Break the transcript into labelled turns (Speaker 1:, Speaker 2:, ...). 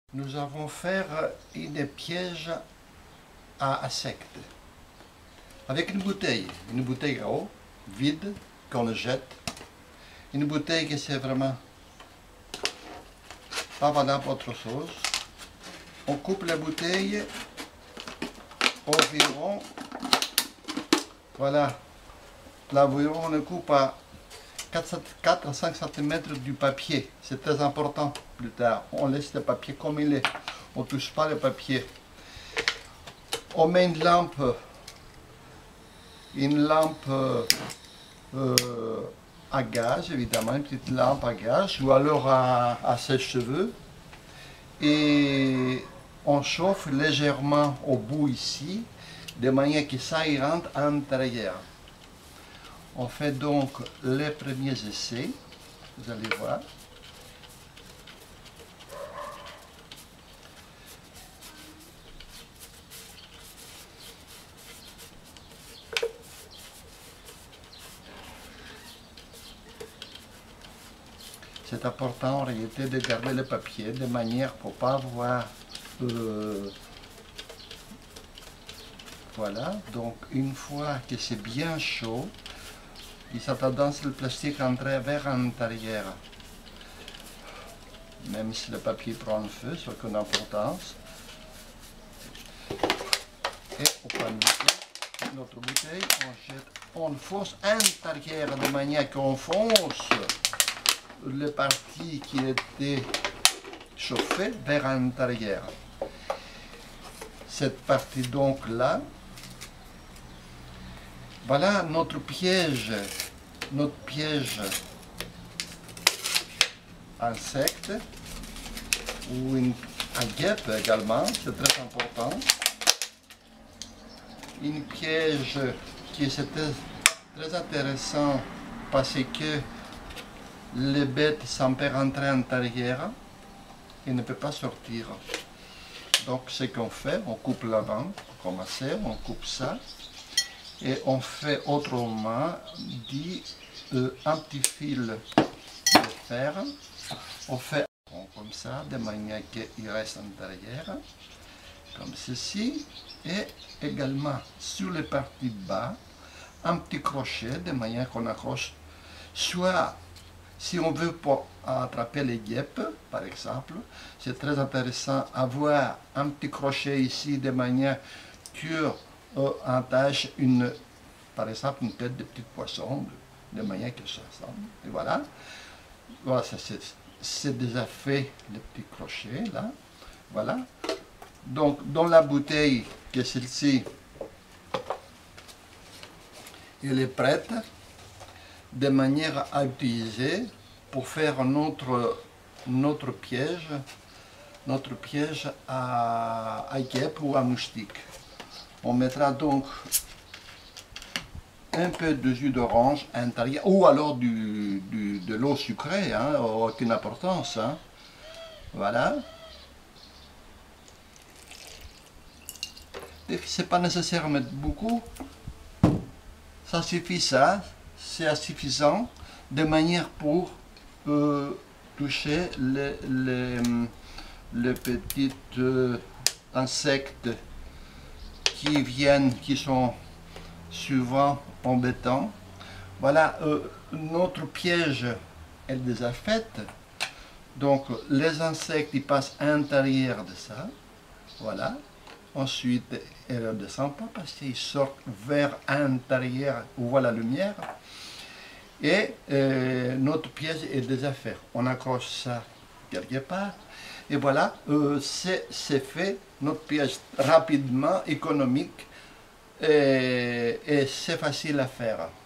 Speaker 1: Nous avons fait une piège à insectes avec une bouteille à eau vide qu'on jette. Une bouteille qui c'est vraiment pas valable pour autre chose. On coupe la bouteille environ, voilà, l'environ on le coupe à 4 à 5 cm du papier. C'est très important plus tard. On laisse le papier comme il est. On ne touche pas le papier. On met une lampe à gaz, évidemment, une petite lampe à gaz, ou alors à sèche-cheveux. Et on chauffe légèrement au bout ici, de manière que ça y rentre à l'intérieur. On fait donc les premiers essais, vous allez voir. C'est important en réalité de garder le papier de manière pour ne pas avoir... voilà, donc une fois que c'est bien chaud, il a tendance le plastique à entrer vers l'intérieur. Même si le papier prend le feu, c'est aucune importance. Et on prend notre bouteille, on jette, on force intérieur de manière qu'on fonce les parties qui étaient chauffées vers l'intérieur. Cette partie donc là, voilà notre piège insecte ou un guêpe également, c'est très important. Une piège qui est très intéressant parce que les bêtes sans peut rentrer à l'intérieur et ne peut pas sortir. Donc ce qu'on fait, on coupe l'avant, comme ça, on coupe ça. Et on fait autrement dit un petit fil de fer. On fait comme ça, de manière qu'il reste à l'intérieur, comme ceci. Et également sur les parties bas, un petit crochet, de manière qu'on accroche, soit si on veut pour attraper les guêpes, par exemple, c'est très intéressant avoir un petit crochet ici, de manière que attache par exemple une tête de petit poisson, de manière que ça ressemble. Et voilà, voilà, c'est déjà fait le petit crochet là. Voilà. Donc dans la bouteille, que celle-ci, elle est prête, de manière à utiliser pour faire notre piège à guêpe ou à moustique. On mettra donc un peu de jus d'orange à l'intérieur, ou alors de l'eau sucrée, hein, aucune importance. Hein. Voilà. C'est pas nécessaire de mettre beaucoup. Ça suffit, ça. C'est suffisant de manière pour toucher les petits insectes qui sont souvent embêtants. Voilà, notre piège est déjà fait. Donc les insectes ils passent à l'intérieur de ça. Voilà. Ensuite, ils ne descendent pas parce qu'ils sortent vers l'intérieur où voit la lumière. Et notre piège est déjà fait. On accroche ça quelque part. Et voilà, c'est fait, notre piège rapidement, économique. Et c'est facile à faire.